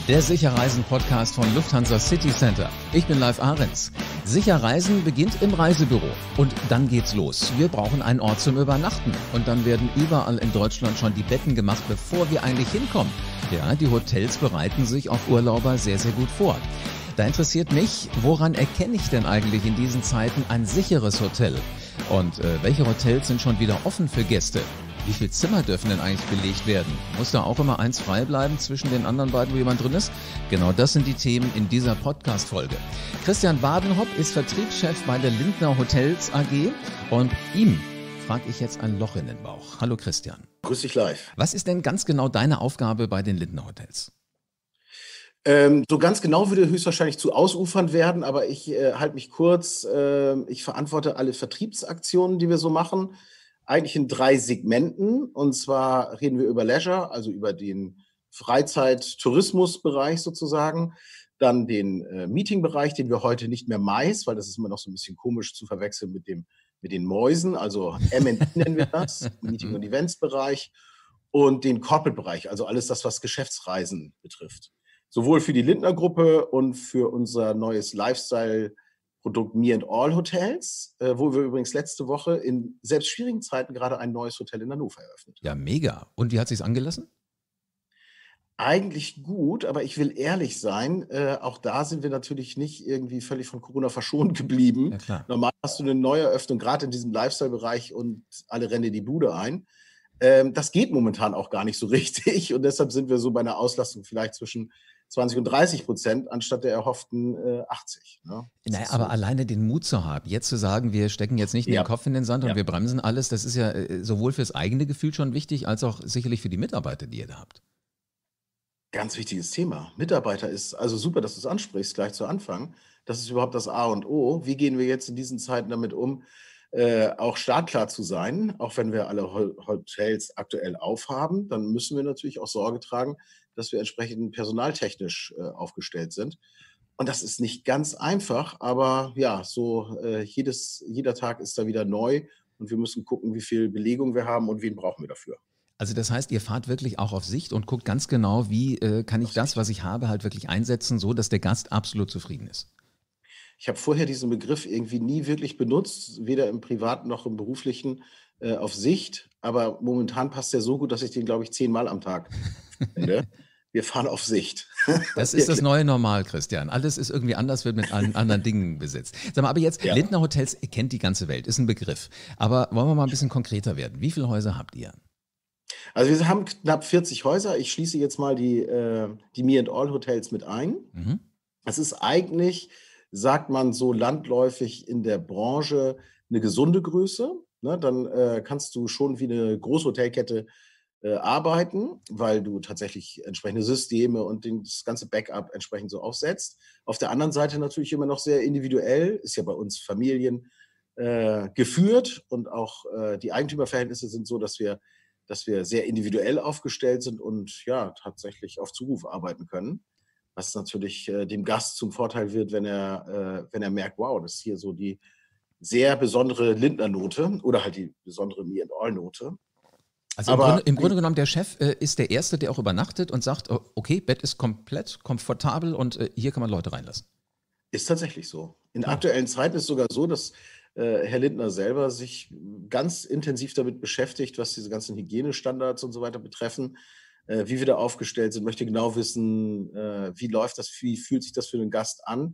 Der Sicherreisen-Podcast von Lufthansa City Center. Ich bin Live Ahrens. Sicherreisen beginnt im Reisebüro und dann geht's los. Wir brauchen einen Ort zum Übernachten und dann werden überall in Deutschland schon die Betten gemacht, bevor wir eigentlich hinkommen. Ja, die Hotels bereiten sich auf Urlauber sehr, sehr gut vor. Da interessiert mich, woran erkenne ich denn eigentlich in diesen Zeiten ein sicheres Hotel? Und welche Hotels sind schon wieder offen für Gäste? Wie viele Zimmer dürfen denn eigentlich belegt werden? Muss da auch immer eins frei bleiben zwischen den anderen beiden, wo jemand drin ist? Genau das sind die Themen in dieser Podcast-Folge. Christian Wadenhopp ist Vertriebschef bei der Lindner Hotels AG und ihm frage ich jetzt ein Loch in den Bauch. Hallo Christian. Grüß dich live. Was ist denn ganz genau deine Aufgabe bei den Lindner Hotels? So ganz genau würde höchstwahrscheinlich zu ausufernd werden, aber ich halte mich kurz. Ich verantworte alle Vertriebsaktionen, die wir so machen, eigentlich in 3 Segmenten. Und zwar reden wir über Leisure, also über den Freizeit-Tourismus-Bereich sozusagen, dann den Meeting-Bereich, den wir heute nicht mehr Mais, weil das ist immer noch so ein bisschen komisch zu verwechseln mit den Mäusen, also M&E nennen wir das, Meeting- und Events-Bereich, und den Corporate-Bereich, also alles das, was Geschäftsreisen betrifft. Sowohl für die Lindner-Gruppe und für unser neues Lifestyle-Produkt Me&All Hotels, wo wir übrigens letzte Woche in selbst schwierigen Zeiten gerade ein neues Hotel in Hannover eröffnet haben. Ja, mega. Und wie hat sich's angelassen? Eigentlich gut, aber ich will ehrlich sein, auch da sind wir natürlich nicht irgendwie völlig von Corona verschont geblieben. Ja, klar. Normal hast du eine Neueröffnung, gerade in diesem Lifestyle-Bereich, und alle rennen dir die Bude ein. Das geht momentan auch gar nicht so richtig, und deshalb sind wir so bei einer Auslastung vielleicht zwischen 20 und 30%, anstatt der erhofften 80. Ne? Naja, aber so. alleine den Mut zu haben, jetzt zu sagen, wir stecken jetzt nicht den Ja. Kopf in den Sand und Ja. wir bremsen alles, das ist ja sowohl fürs eigene Gefühl schon wichtig, als auch sicherlich für die Mitarbeiter, die ihr da habt. Ganz wichtiges Thema. Mitarbeiter ist, also super, dass du es ansprichst, gleich zu Anfang. Das ist überhaupt das A und O. Wie gehen wir jetzt in diesen Zeiten damit um, auch startklar zu sein? Auch wenn wir alle Hotels aktuell aufhaben, dann müssen wir natürlich auch Sorge tragen, dass wir entsprechend personaltechnisch aufgestellt sind. Und das ist nicht ganz einfach, aber ja, so jeder Tag ist da wieder neu, und wir müssen gucken, wie viel Belegung wir haben und wen brauchen wir dafür. Also das heißt, ihr fahrt wirklich auch auf Sicht und guckt ganz genau, wie kann ich Auf das, Sicht. was ich habe, halt wirklich einsetzen, so dass der Gast absolut zufrieden ist. Ich habe vorher diesen Begriff irgendwie nie wirklich benutzt, weder im privaten noch im beruflichen, auf Sicht. Aber momentan passt der so gut, dass ich den, glaube ich, 10-mal am Tag verwende. Wir fahren auf Sicht. Das ist das neue Normal, Christian. Alles ist irgendwie anders, wird mit anderen Dingen besetzt. Sag mal, aber jetzt, Ja. Lindner Hotels kennt die ganze Welt, ist ein Begriff. Aber wollen wir mal ein bisschen konkreter werden? Wie viele Häuser habt ihr? Also wir haben knapp 40 Häuser. Ich schließe jetzt mal die Me&All Hotels mit ein. Mhm. Das ist eigentlich, sagt man so landläufig in der Branche, eine gesunde Größe. Ne? Dann kannst du schon wie eine Großhotelkette arbeiten, weil du tatsächlich entsprechende Systeme und das ganze Backup entsprechend so aufsetzt. Auf der anderen Seite natürlich immer noch sehr individuell, ist ja bei uns Familien geführt, und auch die Eigentümerverhältnisse sind so, dass wir sehr individuell aufgestellt sind und ja, tatsächlich auf Zuruf arbeiten können, was natürlich dem Gast zum Vorteil wird, wenn er merkt, wow, das ist hier so die sehr besondere Lindner-Note oder halt die besondere Me&All-Note. Also Aber im Grunde genommen, der Chef ist der Erste, der auch übernachtet und sagt, oh, okay, Bett ist komplett komfortabel und hier kann man Leute reinlassen. ist tatsächlich so. In Klar. aktuellen Zeiten ist es sogar so, dass Herr Lindner selber sich ganz intensiv damit beschäftigt, was diese ganzen Hygienestandards und so weiter betreffen, wie wir da aufgestellt sind, möchte genau wissen, wie läuft das, wie fühlt sich das für den Gast an,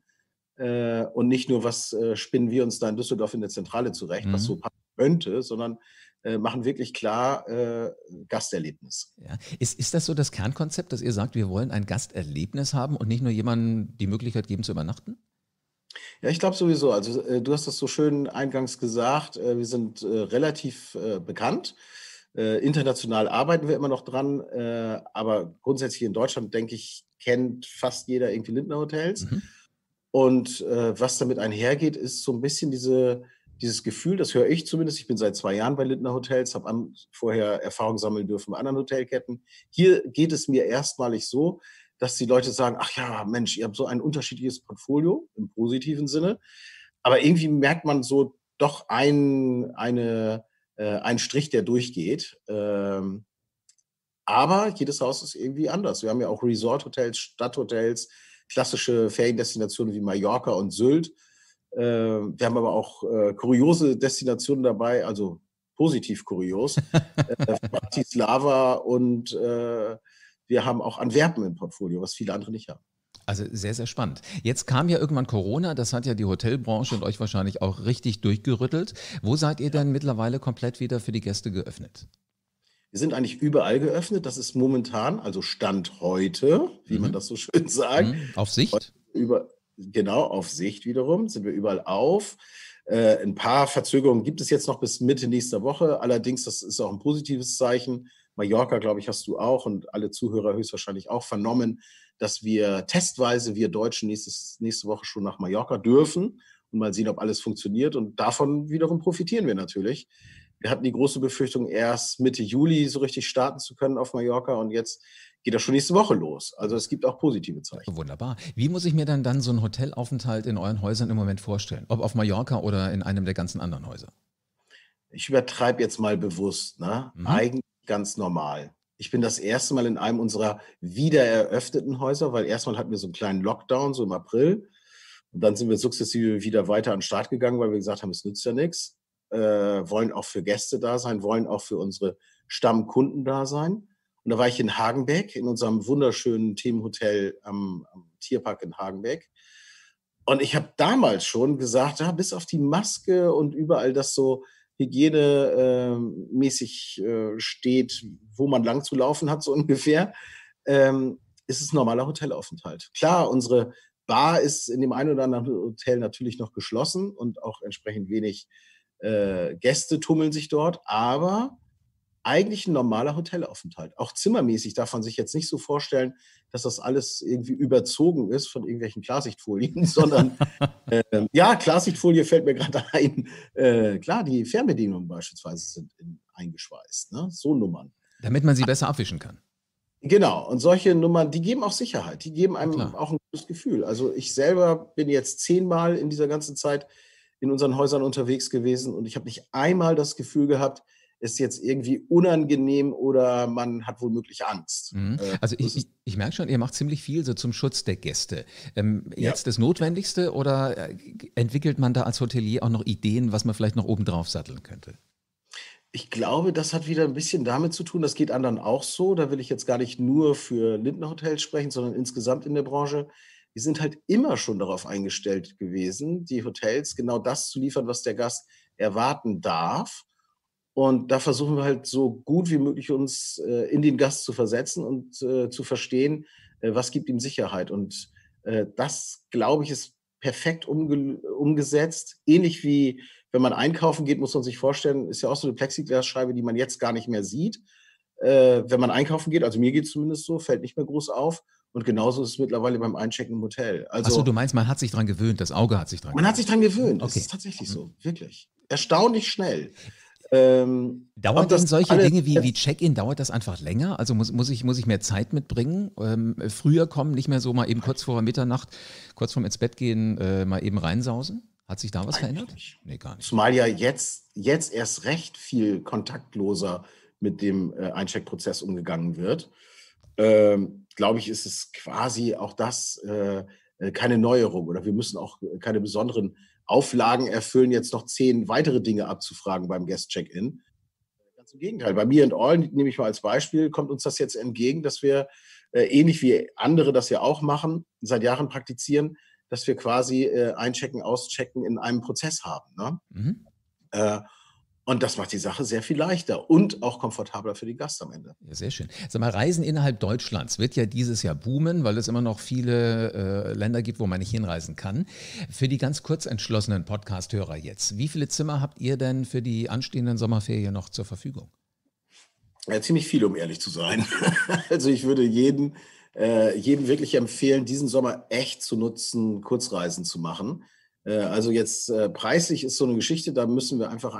und nicht nur, was spinnen wir uns da in Düsseldorf in der Zentrale zurecht, was so Mhm. passen könnte, sondern machen wirklich klar Gasterlebnis. Ja. Ist das so das Kernkonzept, dass ihr sagt, wir wollen ein Gasterlebnis haben und nicht nur jemandem die Möglichkeit geben zu übernachten? Ja, ich glaube sowieso. Also du hast das so schön eingangs gesagt, wir sind relativ bekannt. International arbeiten wir immer noch dran, aber grundsätzlich in Deutschland, denke ich, kennt fast jeder irgendwie Lindner Hotels. Mhm. Und was damit einhergeht, ist so ein bisschen dieses Gefühl, das höre ich zumindest. Ich bin seit 2 Jahren bei Lindner Hotels, habe vorher Erfahrung sammeln dürfen bei anderen Hotelketten. Hier geht es mir erstmalig so, dass die Leute sagen, ach ja, Mensch, ihr habt so ein unterschiedliches Portfolio im positiven Sinne. Aber irgendwie merkt man so doch einen Strich, der durchgeht. Aber jedes Haus ist irgendwie anders. Wir haben ja auch Resort-Hotels, Stadthotels, klassische Feriendestinationen wie Mallorca und Sylt. Wir haben aber auch kuriose Destinationen dabei, also positiv kurios. Bratislava und wir haben auch Antwerpen im Portfolio, was viele andere nicht haben. Also sehr, sehr spannend. Jetzt kam ja irgendwann Corona, das hat ja die Hotelbranche und euch wahrscheinlich auch richtig durchgerüttelt. Wo seid ihr denn mittlerweile komplett wieder für die Gäste geöffnet? Wir sind eigentlich überall geöffnet. Das ist momentan, also Stand heute, wie man Mhm. das so schön sagt, Auf Sicht? über, genau auf Sicht wiederum, sind wir überall auf. Ein paar Verzögerungen gibt es jetzt noch bis Mitte nächster Woche. Allerdings, das ist auch ein positives Zeichen. Mallorca, glaube ich, hast du auch und alle Zuhörer höchstwahrscheinlich auch vernommen, dass wir testweise, wir Deutschen, nächste Woche schon nach Mallorca dürfen und mal sehen, ob alles funktioniert. Und davon wiederum profitieren wir natürlich. Wir hatten die große Befürchtung, erst Mitte Juli so richtig starten zu können auf Mallorca und jetzt geht das schon nächste Woche los. Also es gibt auch positive Zeichen. Wunderbar. Wie muss ich mir denn dann so einen Hotelaufenthalt in euren Häusern im Moment vorstellen? Ob auf Mallorca oder in einem der ganzen anderen Häuser? Ich übertreibe jetzt mal bewusst, ne? Mhm. Eigentlich ganz normal. Ich bin das erste Mal in einem unserer wieder eröffneten Häuser, weil erstmal hatten wir so einen kleinen Lockdown, so im April. Und dann sind wir sukzessive wieder weiter an den Start gegangen, weil wir gesagt haben, es nützt ja nichts. Wollen auch für Gäste da sein, wollen auch für unsere Stammkunden da sein. Und da war ich in Hagenbeck, in unserem wunderschönen Themenhotel am Tierpark in Hagenbeck. Und ich habe damals schon gesagt, ja, bis auf die Maske und überall das so hygienemäßig steht, wo man lang zu laufen hat, so ungefähr, ist es ein normaler Hotelaufenthalt. Klar, unsere Bar ist in dem einen oder anderen Hotel natürlich noch geschlossen und auch entsprechend wenig Gäste tummeln sich dort, aber eigentlich ein normaler Hotelaufenthalt. Auch zimmermäßig darf man sich jetzt nicht so vorstellen, dass das alles irgendwie überzogen ist von irgendwelchen Klarsichtfolien, sondern ja, Klarsichtfolie fällt mir gerade ein. Klar, die Fernbedienungen beispielsweise sind eingeschweißt, ne? So Nummern. Damit man sie besser abwischen kann. Genau, und solche Nummern, die geben auch Sicherheit, die geben Na einem klar. auch ein gutes Gefühl. Also ich selber bin jetzt 10-mal in dieser ganzen Zeit in unseren Häusern unterwegs gewesen und ich habe nicht einmal das Gefühl gehabt, es ist jetzt irgendwie unangenehm oder man hat womöglich Angst. Mhm. Also Das ist, ich merke schon, ihr macht ziemlich viel so zum Schutz der Gäste. ja. Jetzt das Notwendigste oder entwickelt man da als Hotelier auch noch Ideen, was man vielleicht noch oben drauf satteln könnte? Ich glaube, das hat wieder ein bisschen damit zu tun, das geht anderen auch so. Da will ich jetzt gar nicht nur für Lindner Hotels sprechen, sondern insgesamt in der Branche. Die sind halt immer schon darauf eingestellt gewesen, die Hotels genau das zu liefern, was der Gast erwarten darf. Und da versuchen wir halt so gut wie möglich uns in den Gast zu versetzen und zu verstehen, was gibt ihm Sicherheit. Und das, glaube ich, ist perfekt umgesetzt. Ähnlich wie wenn man einkaufen geht, muss man sich vorstellen, ist ja auch so eine Plexiglasscheibe, die man jetzt gar nicht mehr sieht. Wenn man einkaufen geht, also mir geht es zumindest so, fällt nicht mehr groß auf. Und genauso ist es mittlerweile beim Einchecken im Hotel. Ach so, du Also meinst, man hat sich dran gewöhnt, das Auge hat sich dran man hat sich gewöhnt. dran gewöhnt. Es Okay. ist tatsächlich Mhm. so, wirklich. Erstaunlich schnell. Dauert Ob denn das solche alles Dinge wie jetzt Check-in, dauert das einfach länger? Also muss ich mehr Zeit mitbringen? Früher kommen, nicht mehr so mal eben kurz vor Mitternacht, kurz vorm ins Bett gehen, mal eben reinsausen? Hat sich da was eigentlich verändert? nicht. Nee, gar nicht. Zumal ja jetzt erst recht viel kontaktloser mit dem Eincheckprozess umgegangen wird. Glaube ich, ist es quasi auch das keine Neuerung oder wir müssen auch keine besonderen Auflagen erfüllen, jetzt noch 10 weitere Dinge abzufragen beim Guest-Check-in. Ganz im Gegenteil. Bei Mir and All, nehme ich mal als Beispiel, kommt uns das jetzt entgegen, dass wir ähnlich wie andere das ja auch machen, seit Jahren praktizieren, dass wir quasi Einchecken, Auschecken in einem Prozess haben. Ne? Mhm. Äh, und das macht die Sache sehr viel leichter und auch komfortabler für den Gast am Ende. Ja, sehr schön. Sag mal, Reisen innerhalb Deutschlands wird ja dieses Jahr boomen, weil es immer noch viele Länder gibt, wo man nicht hinreisen kann. Für die ganz kurz entschlossenen Podcast-Hörer jetzt, wie viele Zimmer habt ihr denn für die anstehenden Sommerferien noch zur Verfügung? Ja, ziemlich viel, um ehrlich zu sein. Also ich würde jedem wirklich empfehlen, diesen Sommer echt zu nutzen, Kurzreisen zu machen. Also jetzt preislich ist so eine Geschichte, da müssen wir einfach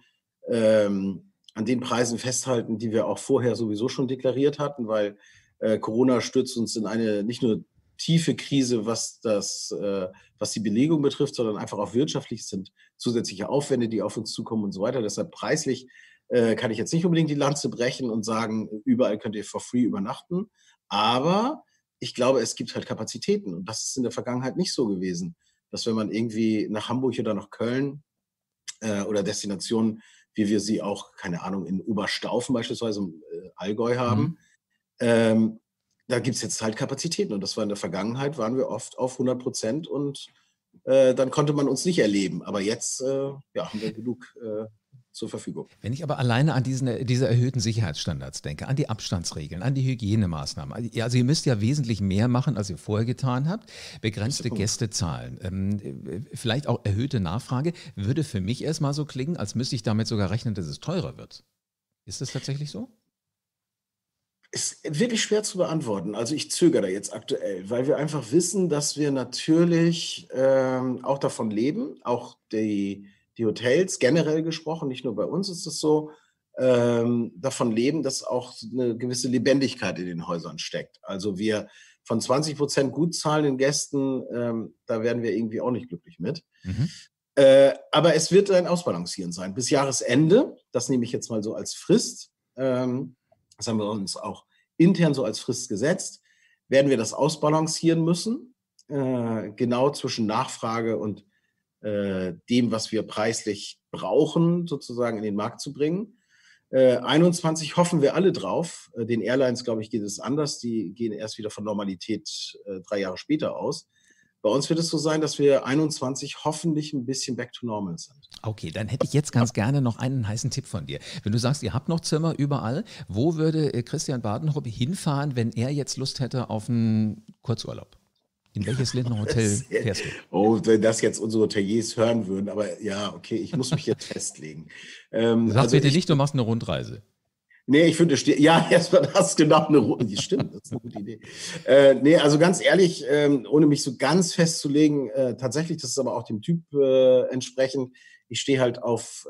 an den Preisen festhalten, die wir auch vorher sowieso schon deklariert hatten, weil Corona stürzt uns in eine nicht nur tiefe Krise, was die Belegung betrifft, sondern einfach auch wirtschaftlich. Es sind zusätzliche Aufwände, die auf uns zukommen und so weiter. Deshalb preislich kann ich jetzt nicht unbedingt die Lanze brechen und sagen, überall könnt ihr for free übernachten. Aber ich glaube, es gibt halt Kapazitäten. Und das ist in der Vergangenheit nicht so gewesen, dass wenn man irgendwie nach Hamburg oder nach Köln oder Destinationen, wie wir sie auch, keine Ahnung, in Oberstaufen beispielsweise im Allgäu haben, da gibt es jetzt halt Kapazitäten. Und das war in der Vergangenheit, waren wir oft auf 100% und dann konnte man uns nicht erleben. Aber jetzt haben wir genug zur Verfügung. Wenn ich aber alleine an diese erhöhten Sicherheitsstandards denke, an die Abstandsregeln, an die Hygienemaßnahmen, also ihr müsst ja wesentlich mehr machen, als ihr vorher getan habt, begrenzte Gästezahlen, vielleicht auch erhöhte Nachfrage, würde für mich erstmal so klingen, als müsste ich damit sogar rechnen, dass es teurer wird. Ist das tatsächlich so? Ist wirklich schwer zu beantworten. Also ich zögere da jetzt aktuell, weil wir einfach wissen, dass wir natürlich auch davon leben, auch die Hotels generell gesprochen, nicht nur bei uns ist es so, davon leben, dass auch eine gewisse Lebendigkeit in den Häusern steckt. Also wir von 20% gut zahlenden Gästen, da werden wir irgendwie auch nicht glücklich mit. Aber es wird ein Ausbalancieren sein. Bis Jahresende, das nehme ich jetzt mal so als Frist, das haben wir uns auch intern so als Frist gesetzt, werden wir das ausbalancieren müssen, genau zwischen Nachfrage und dem, was wir preislich brauchen, sozusagen in den Markt zu bringen. 21 hoffen wir alle drauf. Den Airlines, glaube ich, geht es anders. Die gehen erst wieder von Normalität 3 Jahre später aus. Bei uns wird es so sein, dass wir 21 hoffentlich ein bisschen back to normal sind. Okay, dann hätte ich jetzt ganz gerne noch einen heißen Tipp von dir. Wenn du sagst, ihr habt noch Zimmer überall, wo würde Christian Badenhop hinfahren, wenn er jetzt Lust hätte auf einen Kurzurlaub? In welches Lindner Hotel fährst du? Oh, wenn das jetzt unsere Hoteliers hören würden, aber ja, okay, ich muss mich jetzt festlegen. Sag bitte nicht, du machst eine Rundreise. Nee, ich finde, erstmal das genau eine Rundreise. Stimmt, das ist eine gute Idee. Also ganz ehrlich, ohne mich so ganz festzulegen, tatsächlich, das ist aber auch dem Typ entsprechend, ich stehe halt auf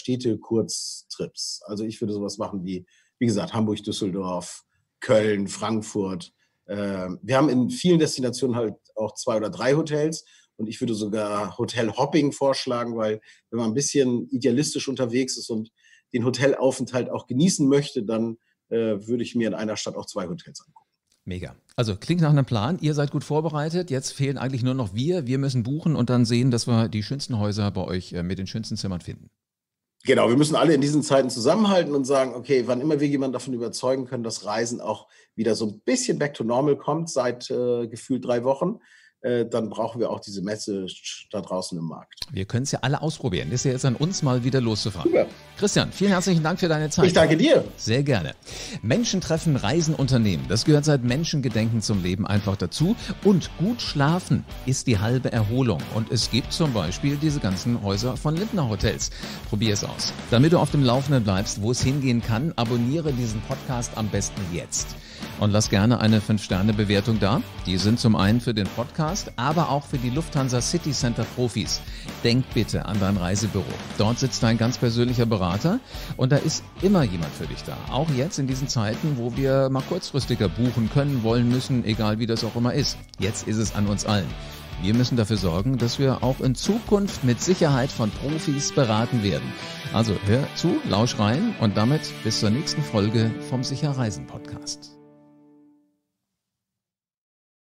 Städte-Kurztrips. Also ich würde sowas machen wie gesagt, Hamburg, Düsseldorf, Köln, Frankfurt. Wir haben in vielen Destinationen halt auch 2 oder 3 Hotels und ich würde sogar Hotel-Hopping vorschlagen, weil wenn man ein bisschen idealistisch unterwegs ist und den Hotelaufenthalt auch genießen möchte, dann würde ich mir in einer Stadt auch 2 Hotels angucken. Mega. Also klingt nach einem Plan. Ihr seid gut vorbereitet. Jetzt fehlen eigentlich nur noch wir. Wir müssen buchen und dann sehen, dass wir die schönsten Häuser bei euch mit den schönsten Zimmern finden. Genau, wir müssen alle in diesen Zeiten zusammenhalten und sagen, okay, wann immer wir jemanden davon überzeugen können, dass Reisen auch wieder so ein bisschen back to normal kommt, seit gefühlt 3 Wochen, dann brauchen wir auch diese Messe da draußen im Markt. Wir können es ja alle ausprobieren. Das ist ja jetzt an uns, mal wieder loszufahren. Super. Christian, vielen herzlichen Dank für deine Zeit. Ich danke dir. Sehr gerne. Menschen treffen, Reisen unternehmen. Das gehört seit Menschengedenken zum Leben einfach dazu. Und gut schlafen ist die halbe Erholung. Und es gibt zum Beispiel diese ganzen Häuser von Lindner Hotels. Probier es aus. Damit du auf dem Laufenden bleibst, wo es hingehen kann, abonniere diesen Podcast am besten jetzt. Und lass gerne eine 5-Sterne-Bewertung da. Die sind zum einen für den Podcast, aber auch für die Lufthansa City Center Profis. Denk bitte an dein Reisebüro. Dort sitzt dein ganz persönlicher Berater und da ist immer jemand für dich da. Auch jetzt in diesen Zeiten, wo wir mal kurzfristiger buchen können, wollen, müssen, egal wie das auch immer ist. Jetzt ist es an uns allen. Wir müssen dafür sorgen, dass wir auch in Zukunft mit Sicherheit von Profis beraten werden. Also hör zu, lausch rein und damit bis zur nächsten Folge vom Sicher Reisen Podcast.